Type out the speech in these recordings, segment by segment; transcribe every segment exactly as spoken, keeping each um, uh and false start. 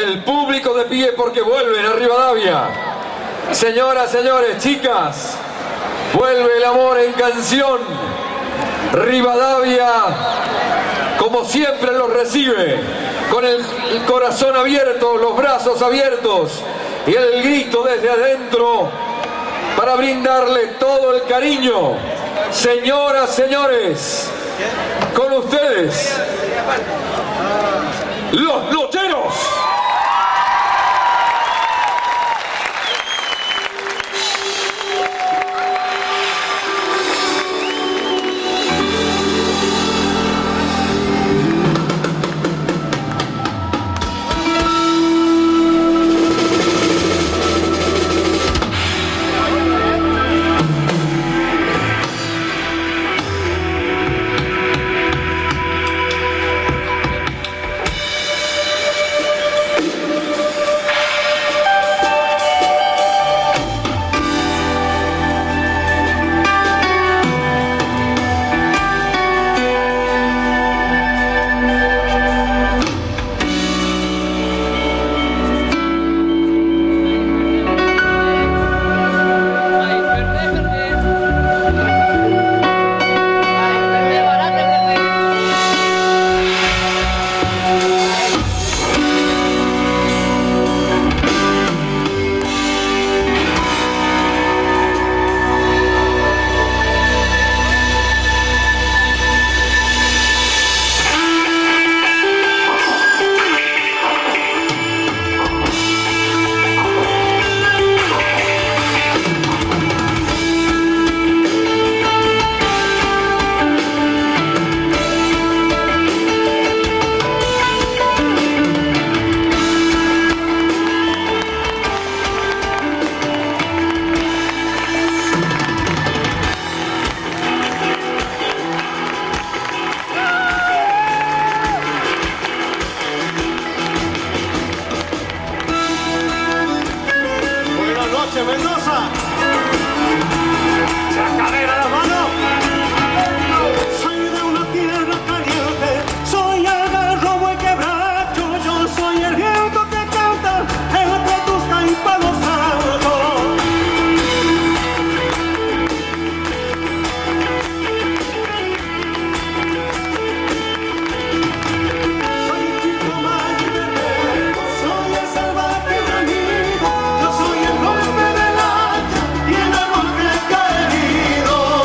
El público de pie porque vuelven a Rivadavia. Señoras, señores, chicas, vuelve el amor en canción. Rivadavia, como siempre, los recibe con el corazón abierto, los brazos abiertos y el grito desde adentro para brindarle todo el cariño. Señoras, señores, con ustedes, los Nocheros. Mendoza. Cadera las manos. Soy de una tierra caliente, soy el robo y quebracho, yo soy el viento que canta entre Tusca y Palo Santo. Soy el chico más guerrero, soy el salvaje amigo, yo soy el golpe de la y el amor que cae herido.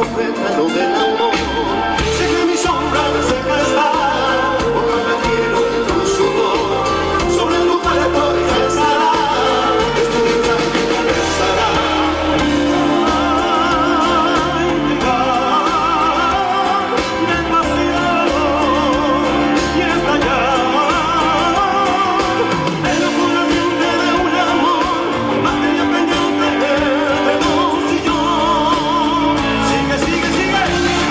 como pétalo del amor. Sé que mi sombra cerca está, porque me quiero de tu sudor. Sobre tu cuerpo ya estará, esto mi camino besará. Ay, llegar demasiado y estallar. El locura ardiente de un amor, materia pendiente de dos y yo. Sigue, sigue, sigue.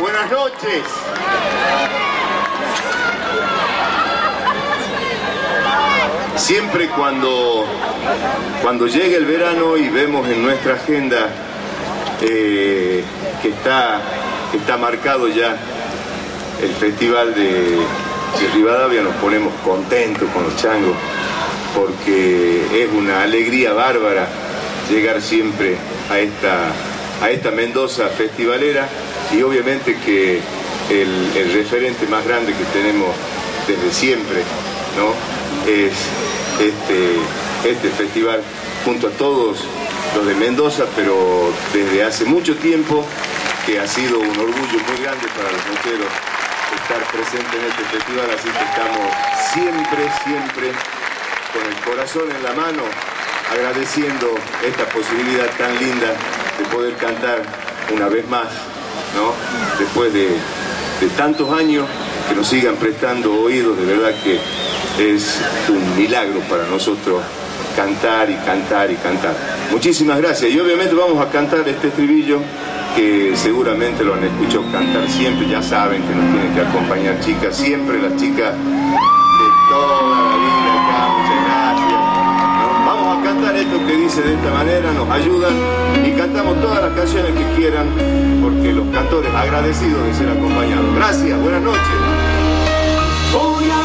buenas noches. Siempre cuando, cuando llega el verano y vemos en nuestra agenda eh, que, está, que está marcado ya el Festival de, de Rivadavia, nos ponemos contentos con los changos, porque es una alegría bárbara llegar siempre a esta, a esta Mendoza festivalera, y obviamente que el, el referente más grande que tenemos desde siempre, ¿no?, es este, este festival, junto a todos los de Mendoza, pero desde hace mucho tiempo, que ha sido un orgullo muy grande para los moteros estar presentes en este festival. Así que estamos siempre, siempre con el corazón en la mano, agradeciendo esta posibilidad tan linda de poder cantar una vez más, ¿no?, después de, de tantos años, que nos sigan prestando oídos. De verdad que es un milagro para nosotros cantar y cantar y cantar. Muchísimas gracias. Y obviamente vamos a cantar este estribillo que seguramente lo han escuchado cantar siempre. Ya saben que nos tienen que acompañar chicas, siempre las chicas de toda la vida acá. Muchas gracias, ¿no? Vamos a cantar esto que dice de esta manera, nos ayudan y cantamos todas las canciones que quieran, porque los cantores agradecidos de ser acompañados. Gracias, buenas noches. Voy a